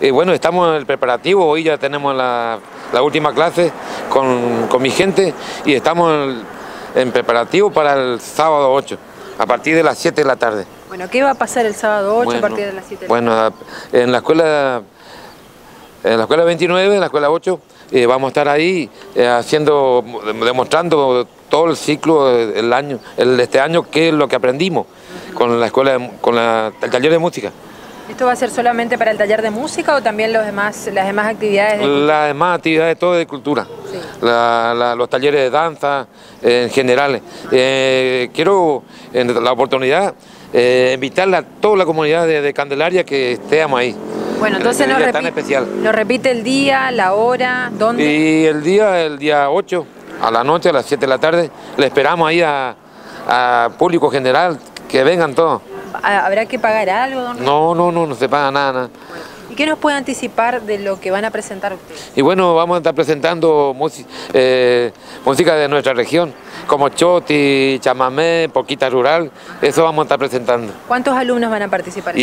Bueno, estamos en el preparativo, hoy ya tenemos la última clase con mi gente y estamos en preparativo para el sábado 8, a partir de las 7 de la tarde. Bueno, ¿qué va a pasar el sábado 8 Bueno, a partir de las 7 de la tarde? Bueno, en la escuela 29, en la escuela 8, vamos a estar ahí demostrando todo el ciclo del año, este año, qué es lo que aprendimos con la escuela, el taller de música. ¿Esto va a ser solamente para el taller de música o también las demás actividades de cultura? Las demás actividades, todo de cultura, sí. Los talleres de danza en general. Quiero, en la oportunidad, invitar a toda la comunidad de Candelaria que estemos ahí. Bueno, entonces nos repite el día, la hora, dónde. Y el día 8, a la noche, a las 7 de la tarde, le esperamos ahí a público general, que vengan todos. ¿Habrá que pagar algo, don Raúl? No se paga nada. ¿Y qué nos puede anticipar de lo que van a presentar ustedes? Y bueno, vamos a estar presentando música de nuestra región, como choti, chamamé, polquita rural, eso vamos a estar presentando. ¿Cuántos alumnos van a participar?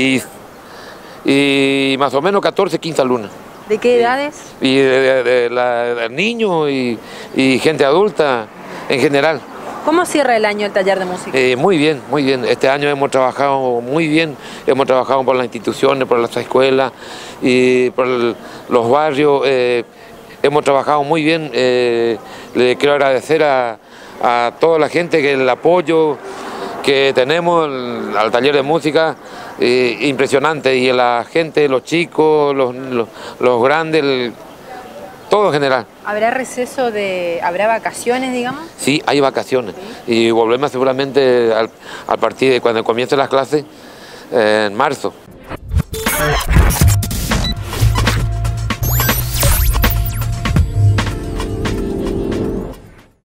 Y más o menos 14, 15 alumnos. ¿De qué edades? Y de niños y gente adulta en general. ¿Cómo cierra el año el taller de música? Muy bien, muy bien. Este año hemos trabajado muy bien, hemos trabajado por las instituciones, por las escuelas y por los barrios. Hemos trabajado muy bien. Le quiero agradecer a toda la gente que el apoyo que tenemos al taller de música, impresionante. Y a la gente, los chicos, los grandes, todo en general. ¿Habrá receso habrá vacaciones, digamos? Sí, hay vacaciones. ¿Sí? Y volvemos seguramente al partir de cuando comiencen las clases, en marzo.